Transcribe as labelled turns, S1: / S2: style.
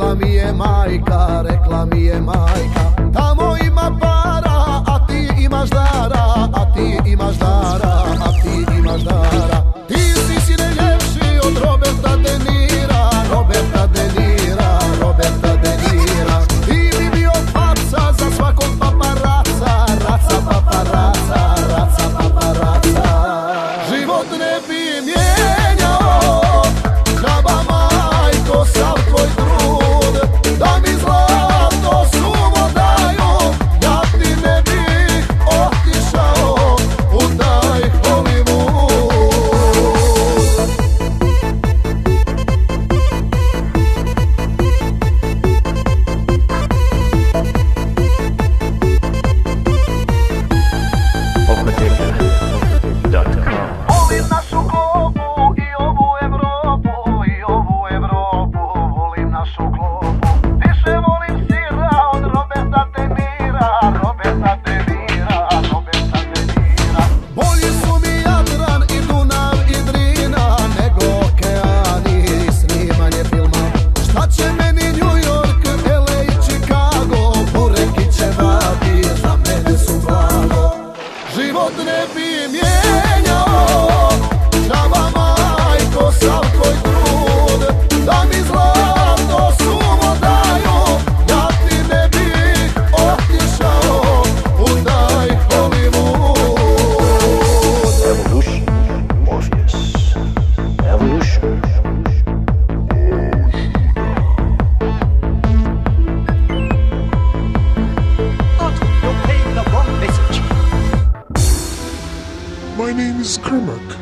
S1: rekla mi je majka, rekla mi je majka. Tamo ima para, a ti imaš dara, a ti imaš dara, a ti imaš dara. Ti si sine ljepši od Roberta De Nira, Roberta De Nira, Roberta De Nira. Ti bi bio faca za svakog paparaca, raca paparaca, raca paparaca. Život ne bi mijenjao, džaba majko sav tvoj trud, da mi zlato suvo daju, ja ti ne bih otišao u taj Hollywood. Volim našu klopu i ovu Evropu, i ovu Evropu, volim našu klopu. Više volim sira od Roberta De Nira, Roberta De Nira, Roberta De Nira. Bolji su mi Jadran i Dunav i Drina, nego okeani i snimanje filma. Šta će meni New York, LA i Chicago, burek i ćevapi za mene su blago. Život ne bi mijenjao, džaba majko sav tvoj trud, da mi zlato suvo daju, ja ti ne bih otišao u taj Hollywood.
S2: Evolution, Morpheus. Evolution.
S3: My name is Krmak.